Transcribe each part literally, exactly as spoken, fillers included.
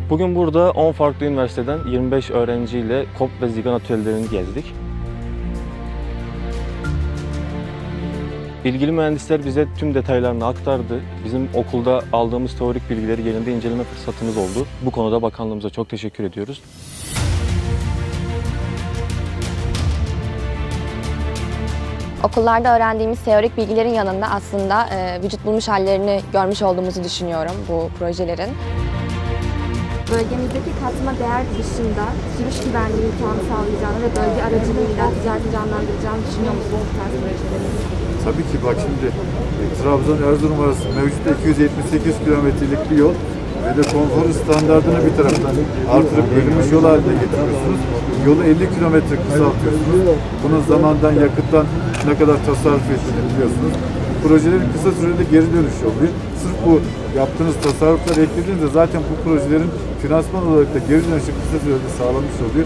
Bugün burada on farklı üniversiteden yirmi beş öğrenciyle K O P ve Zigan atölyelerini gezdik. İlgili mühendisler bize tüm detaylarını aktardı. Bizim okulda aldığımız teorik bilgileri yerinde inceleme fırsatımız oldu. Bu konuda bakanlığımıza çok teşekkür ediyoruz. Okullarda öğrendiğimiz teorik bilgilerin yanında aslında e, vücut bulmuş hallerini görmüş olduğumuzu düşünüyorum bu projelerin. Bölgemizdeki katma değer dışında sürüş güvenliği imkanı sağlayacağını ve bölge aracılığıyla ticareti canlandıracağını düşünüyor musunuz bu tarz projelerin? Tabii ki bak şimdi e, Trabzon-Erzurum arası mevcut iki yüz yetmiş sekiz kilometrelik bir yol ve de konforu standartını bir taraftan artırıp bölünmüş yol haline getiriyorsunuz. Yolu elli kilometre kısaltıyorsunuz. Bunun zamandan, yakıttan ne kadar tasarruf ettiğini biliyorsunuz. Projelerin kısa sürede geri dönüşü oluyor. Sırf bu yaptığınız tasarruflar eklediğinizde zaten bu projelerin finansman olarak da geri dönüşü kısa sürede sağlamış oluyor.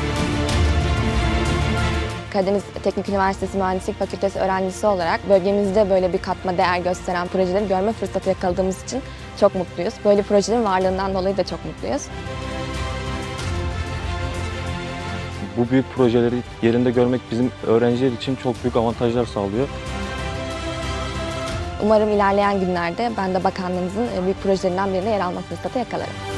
Karadeniz Teknik Üniversitesi Mühendislik Fakültesi öğrencisi olarak bölgemizde böyle bir katma değer gösteren projeleri görme fırsatı yakaladığımız için çok mutluyuz. Böyle projelerin varlığından dolayı da çok mutluyuz. Bu büyük projeleri yerinde görmek bizim öğrenciler için çok büyük avantajlar sağlıyor. Umarım ilerleyen günlerde ben de bakanlığımızın büyük projelerinden birine yer alma fırsatı yakalarım.